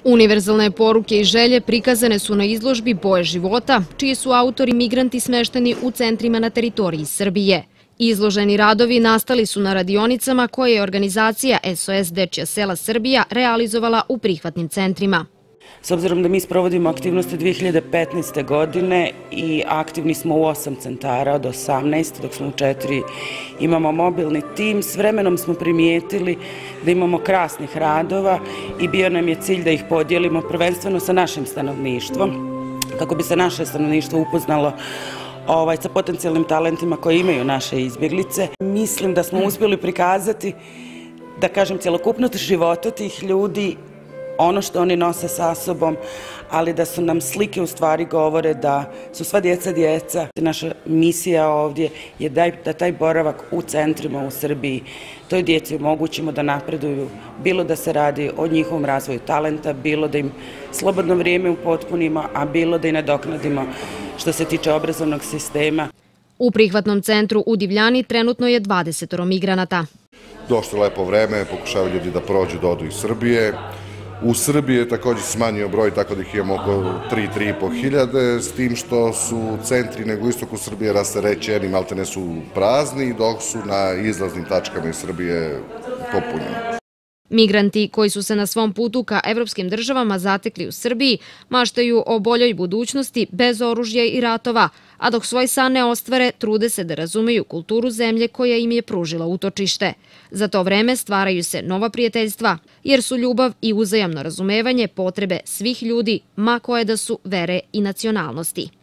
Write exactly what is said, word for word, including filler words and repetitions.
Univerzalne poruke i želje prikazane su na izložbi Boje života, čiji su autori migranti smešteni u centrima na teritoriji Srbije. Izloženi radovi nastali su na radionicama koje je organizacija S O S Dečija sela Srbija realizovala u prihvatnim centrima. S obzirom da mi sprovodimo aktivnosti dve hiljade petnaeste. godine i aktivni smo u osam centara od osamnaest, dok smo u četiri imamo mobilni tim, s vremenom smo primijetili da imamo krasnih radova i bio nam je cilj da ih podijelimo prvenstveno sa našim stanovništvom, kako bi se naše stanovništvo upoznalo ovaj, sa potencijalnim talentima koje imaju naše izbjeglice. Mislim da smo uspjeli prikazati, da kažem, cjelokupnost života tih ljudi, ono što oni nose sa sobom, ali da su nam slike u stvari govore da su sva djeca djeca. Naša misija ovdje je da taj boravak u centrima u Srbiji toj djeci omogućimo da napreduju, bilo da se radi o njihovom razvoju talenta, bilo da im slobodno vrijeme upotpunimo, a bilo da i nadoknadimo što se tiče obrazovnog sistema. U prihvatnom centru u Divljani trenutno je dvadeset migranata. Došlo je lepo vreme, pokušavaju ljudi da prođu, da odu iz Srbije. U Srbiji je također smanjio broj, tako da ih imamo oko tri do tri i po hiljade, s tim što su centri nego istoku Srbije rasterećeni, maltene su prazni, dok su na izlaznim tačkama iz Srbije popunjeni. Migranti koji su se na svom putu ka evropskim državama zatekli u Srbiji maštaju o boljoj budućnosti bez oružja i ratova, a dok svoj san ne ostvare, trude se da razumeju kulturu zemlje koja im je pružila utočište. Za to vreme stvaraju se nova prijateljstva, jer su ljubav i uzajamno razumevanje potrebe svih ljudi, ma koje da su vere i nacionalnosti.